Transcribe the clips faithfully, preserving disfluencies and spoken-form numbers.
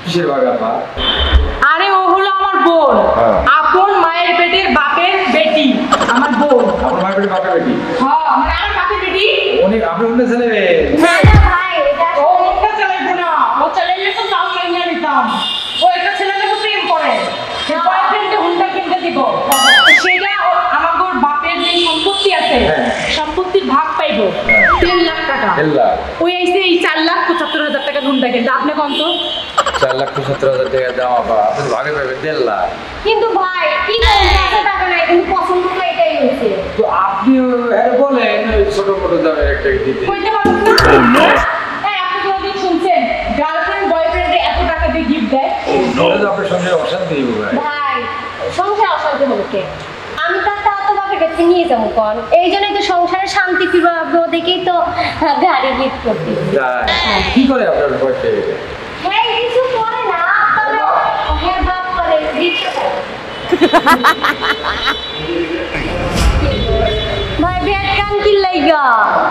কিসের ভাগ আপা? আরে ও হলো আমার বোন, আপন মায়ের পেটের বাপের বেটি, আমার বোন। আপনার মায়ের পেটের বাপের বেটি? হ্যাঁ, মানে আমার বাপের বেটি। উনি আপনি অন্য ছেলে রে? হ্যাঁ না ভাই, এটা ও একটা ছেলে না, ও ছেলেলে তো তাও মাইনা নিতাম। ও একটা ছেলের সাথে প্রেম করে, সে বয়ফ্রেন্ডে হুন্ডা কিনতে দিব, সেটা আমার বাপের যে সম্পত্তি আছে সম্পত্তির ভাগ পাইবো তিন লাখ টাকা। দেড় লাখ? ওই আইসে এই চার লাখ পঁচাত্তর হাজার টাকা হুন্ডা কিনতে। আপনি কম তো? চার লাখ পঁচাত্তর হাজার টাকা দাম আপা, আপনি ভাগে পাবেন দেড় লাখ। কিন্তু ভাই কি বলবো, এত টাকা নাই, কিন্তু পছন্দ তো এটাই হয়েছে। তো আপনি হ্যাঁ বলেন ওই ছোট মোটো দামের একটা দিতে। কইতে পারবেন না? হ্যাঁ, আপনি কোনদিন শুনছেন গার্লফ্রেন্ড বয়ফ্রেন্ডে এত টাকা দিয়ে গিফট দেয়? ওটা তো আপনার সঙ্গে অশান্তি হইব ভাই। ভাই সংসার অশান্তি হবে কে? আমি তো একটা অত বাপের কাছে নিয়ে যাবো কন, এই জন্যই তো সংসারে শান্তি ফিরবো দেখেই তো গাড়ি গিফট করতে। তাই? কি করে আপনার বয়ফ্রেন্ড? হ্যাঁ কিছু করে না, তবে হ্যাঁ বাপ করে রিক্সা চালায়। ভাই বিয়ার কান কি লাইগা?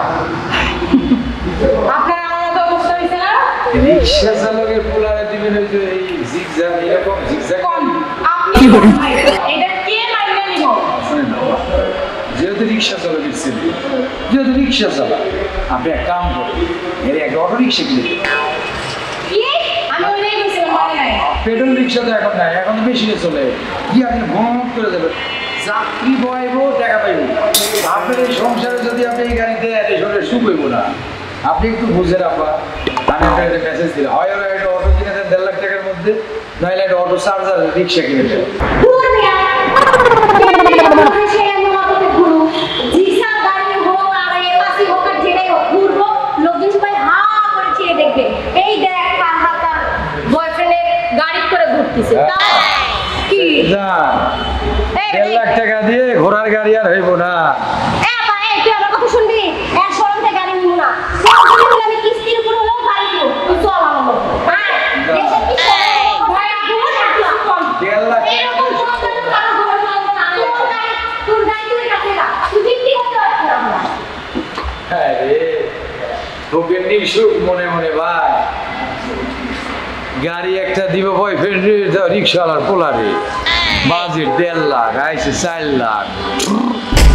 আপনার আমার তো অবস্থা হয়েছে না? রিক্সা চালকের পোলারে দিবেন ওই যে এই জিগজ্যাগ এরকম জিগজ্যাগ। কম আপনি এটা কে মাইনা নিব? শুনেন না, যেহেতু রিক্সা চালকের ছেলে, যেহেতু রিক্সা চালা, আপনি এক কাম করেন, এর একটা অটো রিক্সা কিনে দেন। কি? আমি ওইটাই কইছিলাম, মানে নাই। পেট্রোল রিক্সা তো এখন নাই, এখন বেশি চলে, কি আপনি ভ্রমণ করে দেবেন, যাত্রী বয়বো টাকা পাইব। আপনার এই সংসারে যদি আপনি এই গাড়ি দেন, এই শরীরে সুখ হইব না। আপনি একটু বুঝেন আপা, আমি আপনার একটা মেসেজ দিলাম, হয় ওরা একটা অটো কিনে দেন দেড় লাখ টাকার মধ্যে, নইলে একটা অটো চার্জার রিক্সা কিনে দেন। দূর মিয়া, সে এমন অটোতে ঘুরু, রিক্সা গাড়ি হোক আর এ পাশি হোক আর যেটাই হোক ঘুরবো, লোকজন সবাই হা করে চেয়ে দেখবে, এই দেখ তার হাতার বয়ফ্রেন্ডের গাড়ি করে ঘুরতেছে। তা কি যান, দেড় লাখ টাকা দিয়ে ঘোড়ার গাড়ি আর হইব না। এ ভাই তুই আমার কথা শুনবি, এক শোরুম থেকে গাড়ি নিব না, শোরুম থেকে আমি কিস্তির উপর হলেও গাড়ি নিব, তুই চল আমার মতো। হ্যাঁ দেশে কি ভাই আপনি না কম দেড় লাখ এরকম সমস্যা তো কারো ঘরে চলবে না। তোর গাড়ি তোর গাড়ি তুই রাখে না, তুই বিক্রি করতে পারছিস না। হ্যাঁ রে, তোকে নিঃসুখ মনে মনে ভাই, গাড়ি একটা দিব বয়ফ্রেন্ড রিক্সাওয়ালার পোলারে, বাজেট দেড় লাখ, আইসে চার লাখ।